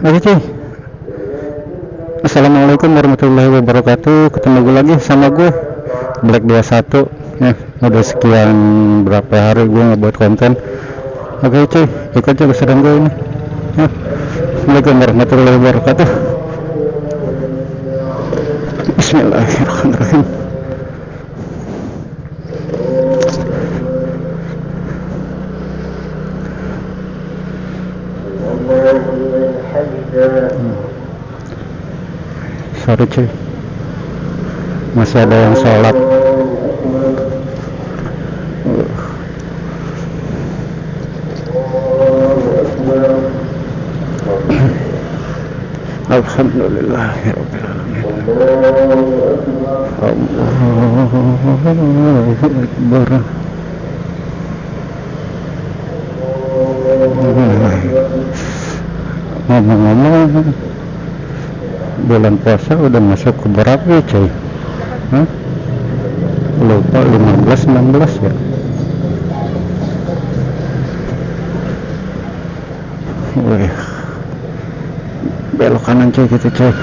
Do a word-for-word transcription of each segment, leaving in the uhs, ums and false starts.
Oke cuy, assalamualaikum warahmatullahi wabarakatuh. Ketemu gue lagi sama gue Black dua puluh satu ya. Udah sekian berapa hari gue ngebuat konten. Oke cuy, ikut aja keseruan gue ini ya. Assalamualaikum warahmatullahi wabarakatuh. Bismillahirrahmanirrahim. hmm. Sorry cuy, masih ada yang sholat. Alhamdulillahirabbil alamin. Allahu akbar. Ngomong-ngomong, bulan puasa udah masuk ke berapa ya cuy? Hah? Lupa, lima belas enam belas ya. Wih, belok kanan cuy gitu cuy.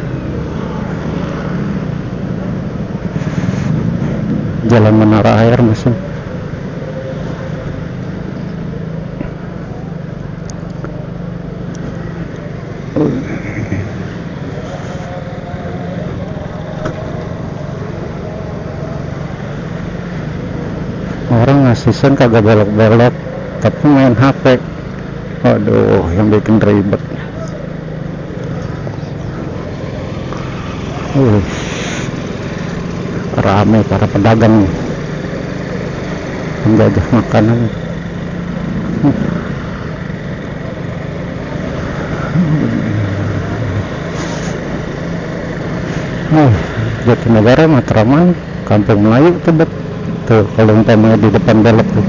Jalan Menara Air masih. Orang ngasih kagak belok-belok tapi main H P. Waduh, yang bikin ribet. Uh, rame para pedagang menjajah makanan. Uh, Jatinegara, Matraman, Kampung Melayu Tebet. Tuh kalau umpamanya di depan belok tuh,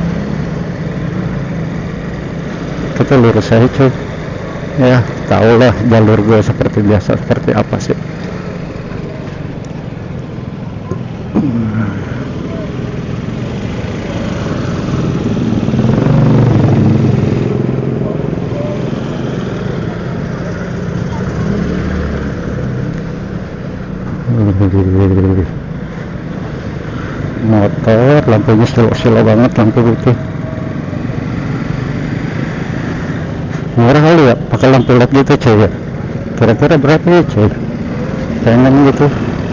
kita lurus aja cuy ya. Tau lah jalur gue seperti biasa seperti apa sih. Motor lampunya silo-silo banget, lampu putih. Murah kali ya pakai lampu L E D gitu cuy ya. Kira-kira berapa ya cuy? Pengen gitu.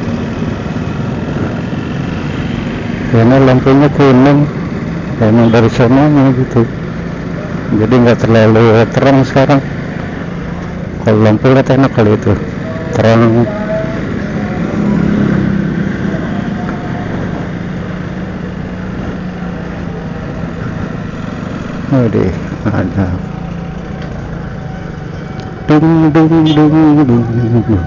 Karena lampunya kuning, emang dari sononya gitu. Jadi nggak terlalu terang sekarang. Kalau lampu L E D enak kali itu, terang. Waduh, ada dung dung dung dung dung.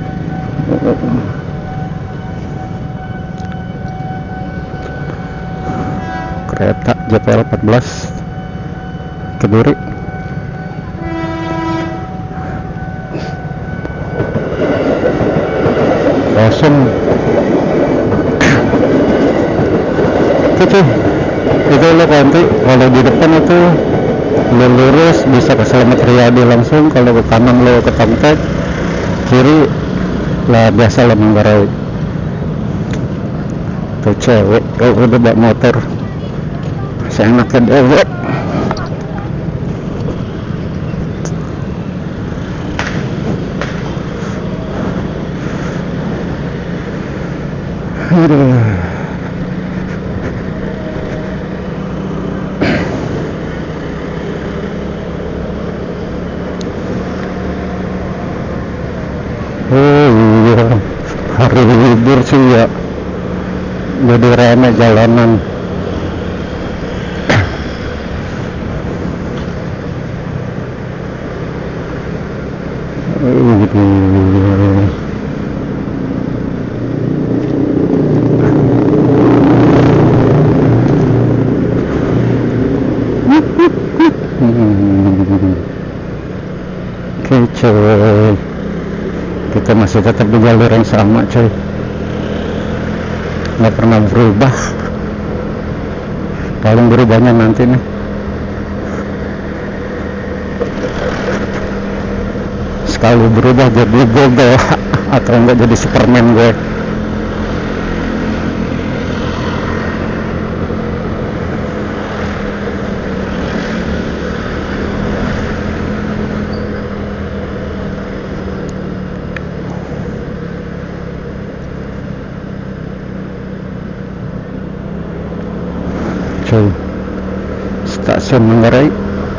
Kereta J P L empat belas Kediri. Kosong itu itu lo nanti kalau di depan itu lo lurus bisa ke Slamet Riyadi langsung. Kalau ke kanan lo ke Tamtek, kiri lah biasa lo Manggarai. Tuh cewek oh, udah bawa motor, saya enaknya dewek. Aduh. Oh iya, hari libur sih ya, jadi rame jalanan. Uh, Kece, kita masih tetap di jalur yang sama coy, nggak pernah berubah. Paling berubahnya nanti nih sekali berubah jadi Google atau enggak jadi Superman gue. Coy, stasiun Manggarai.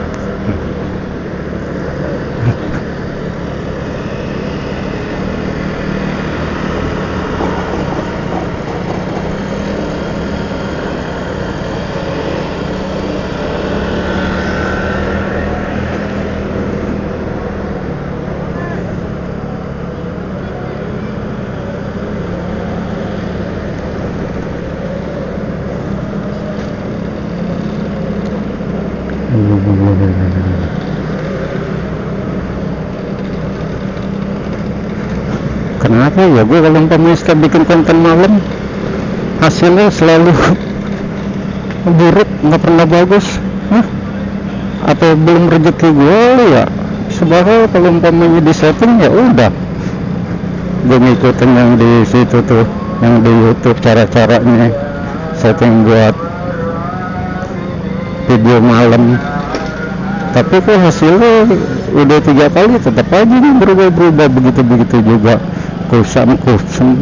Kenapa ya gue kalau umpamanya setiap bikin konten malam hasilnya selalu buruk, nggak pernah bagus? Hah? Atau belum rezeki gue ya? Sebenarnya kalau umpamanya di setting ya udah gue ngikutin yang di situ tuh, yang di YouTube, cara-caranya setting buat video malam. Tapi kok hasilnya udah tiga kali tetap aja nih berubah-berubah, begitu-begitu juga. Kusam kusam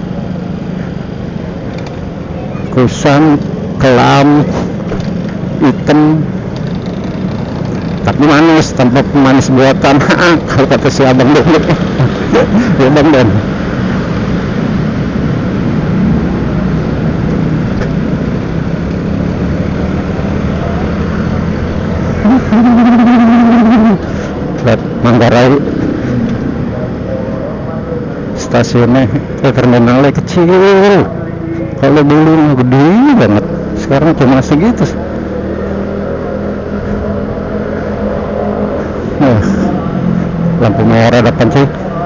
kusam kelam hitam tapi manis, tanpa pemanis buatan. Kalau kata si abang dulu. Ya bang Dan, lihat Manggarai stasiunnya, eh, terminalnya kecil. Kalau dulu mah gede banget, sekarang cuma segitu. Nah, lampu merah depan sih.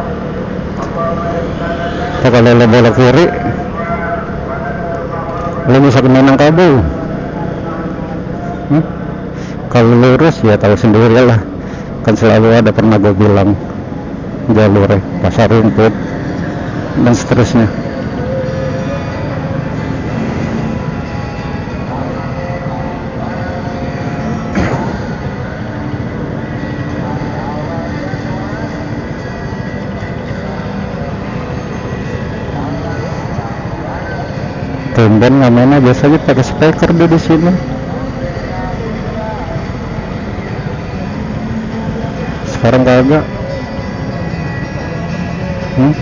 Kalau lo belok kiri, lo bisa ke Minangkabau. Hmm? Kalau lurus ya tahu sendiri lah, kan selalu ada, pernah gue bilang jalurnya Pasar Rumput dan seterusnya. Tumben ngamennya biasanya pakai speaker di sini. Sekarang kagak. Hmm?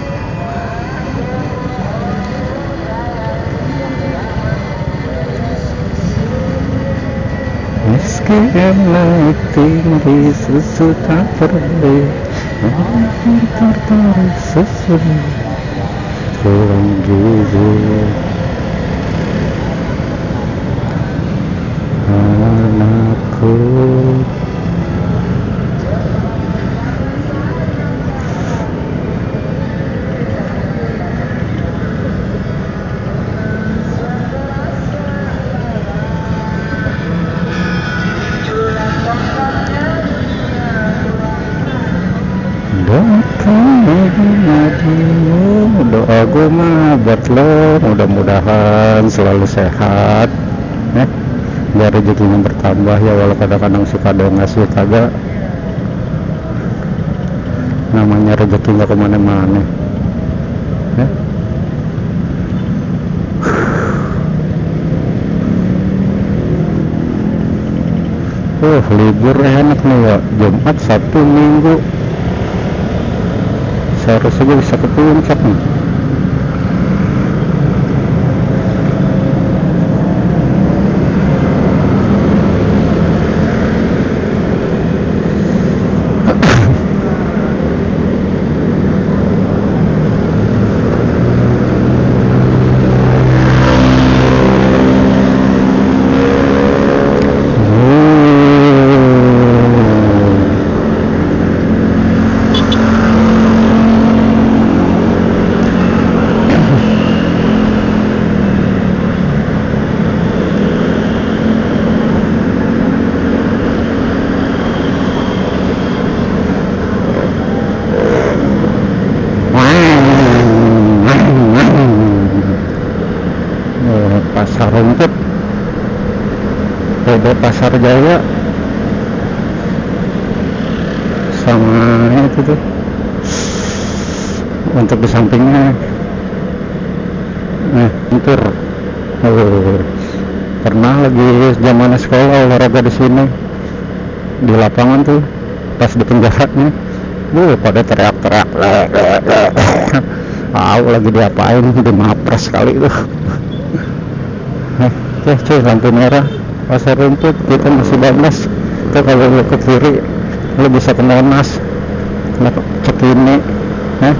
Meski naik tinggi susu tak perlu tertarik susu kurang gizi anakku. Doa gue mah buat lo, mudah-mudahan selalu sehat ya, biar rezekinya bertambah ya, walau kadang-kadang suka ada yang ngasih kagak, namanya rezeki nggak kemana-mana ya. Oh, libur enak nih ya, Jumat, Sabtu, Minggu seharusnya bisa ke puncak nih. ada Pasar Jaya sama itu tuh untuk di sampingnya. Nah, Guntur. Oh, pernah lagi zaman sekolah olahraga di sini di lapangan tuh pas di penjaranya. Wuh, pada teriak-teriak. Tahu lagi diapain, dimapres kali itu. Oke cuy, lampu merah Pasar Rumput, kita masih bablas. Kita kalau lu ke kiri lu bisa ke Monas, Cikini, eh?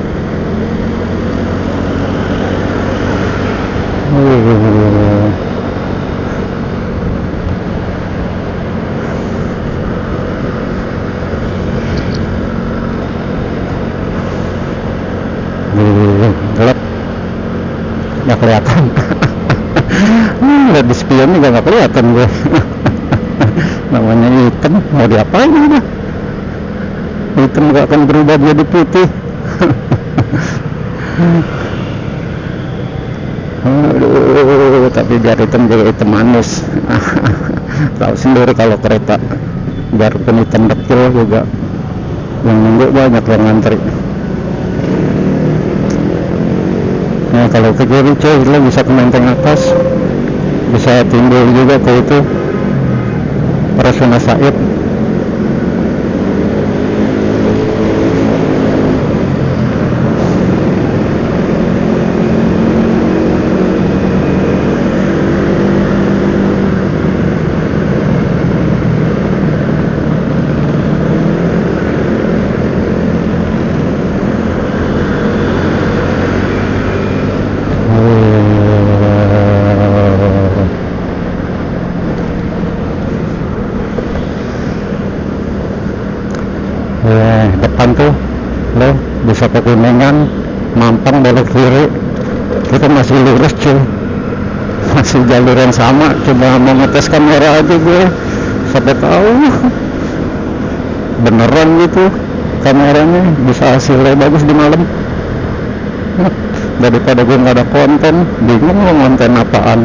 Uh. Gelap, nggak kelihatan. Lihat di spion juga nggak kelihatan gue. Namanya hitam, mau diapain udah? Hitam nggak akan berubah jadi putih. Aduh, tapi biar hitam juga hitam manis. Tahu sendiri kalau kereta biarpun hitam dekil juga yang nunggu banyak yang ngantri. Nah, kalau ke kiri cuy, lo bisa ke Menteng atas, bisa timbul juga ke itu Rasuna Said. Eh, depan tuh lo bisa ke Kuningan, Mampang belok kiri, kita masih lurus cuy, masih jalur yang sama. Coba mau ngetes kamera aja gue, siapa tahu beneran gitu kameranya bisa hasilnya bagus di malam. Daripada gue nggak ada konten, bingung mau konten apaan,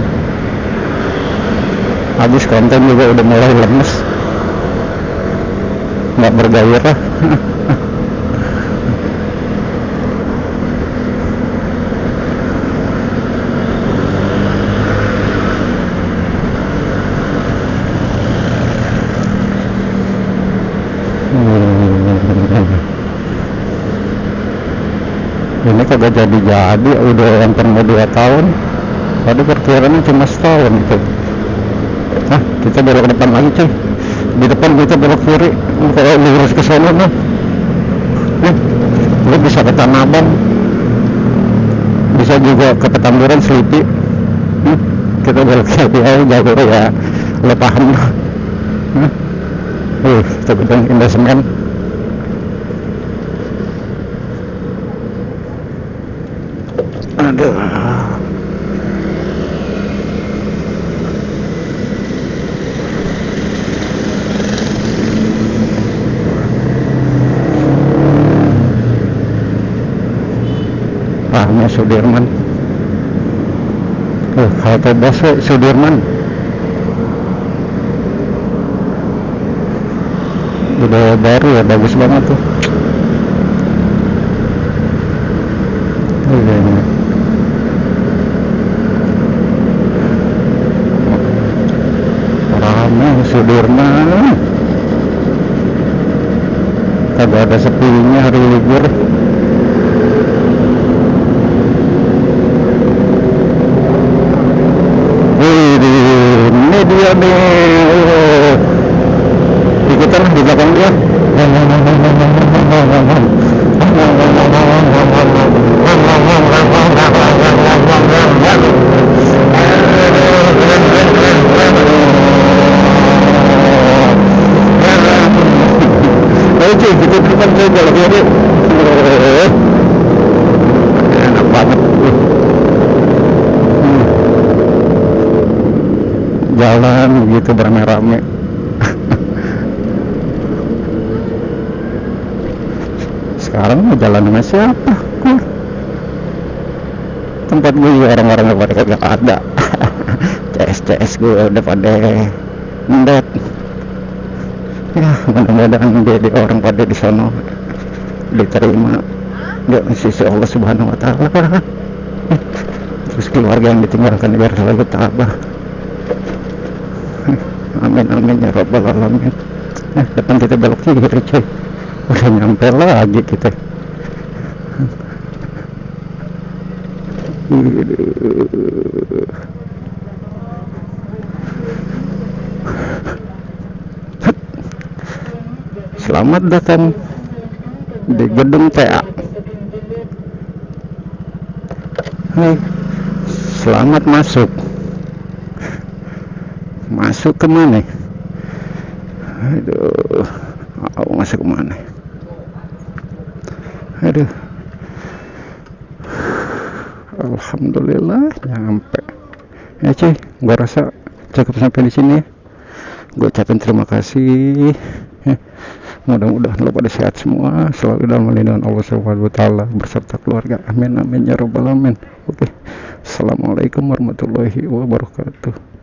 habis konten juga udah mulai lemes, nggak bergairah. Ini kagak jadi-jadi, udah hampir mau dua tahun. Tadi perkiraannya cuma setahun gitu. Nah, kita belok ke depan lagi cuy. Di depan kita belok kiri, kalau lurus ke sana nih, nih, lu bisa ke Tanah Abang, bisa juga ke Petamburan, Selipi. Nih, kita belok kiri aja, jalur ya, lo paham. Nih, uh, itu gedung Indosemen. Aduh. Pahnya Sudirman. Oh, halte Baswe Sudirman. Udah baru ya, bagus banget tuh. Oh, iya, iya. Ramai Sudirman. Kagak ada sepinya hari libur. Ini dia nih, oh. Ikutan di belakang dia. Ayo cuy, kita depan cuy, kalau kiri. Enak banget. Jalan gitu beramai-ramai. Sekarang mau jalan sama siapa? Gue tempat gue juga orang-orang pada kagak ada. C S C S gue udah pada mendet. Ya mudah-mudahan jadi orang pada di sono diterima ya sisi Allah Subhanahu Wa Taala. Terus keluarga yang ditinggalkan biar selalu tabah. Amin amin ya Rabbal Alamin. Nah depan kita belok kiri coy, udah nyampe lagi kita. Selamat datang di gedung T A. Hai, selamat masuk. Masuk ke mana? Aduh, mau masuk ke mana? Aduh. Alhamdulillah nyampe. Ya cuy, gua rasa cukup sampai di sini ya. Gua ucapin terima kasih. Ya. Mudah-mudahan lo pada sehat semua, selalu dalam lindungan Allah Subhanahu Wa Taala berserta keluarga. Amin amin ya Rabbal Alamin. Oke. Assalamualaikum warahmatullahi wabarakatuh.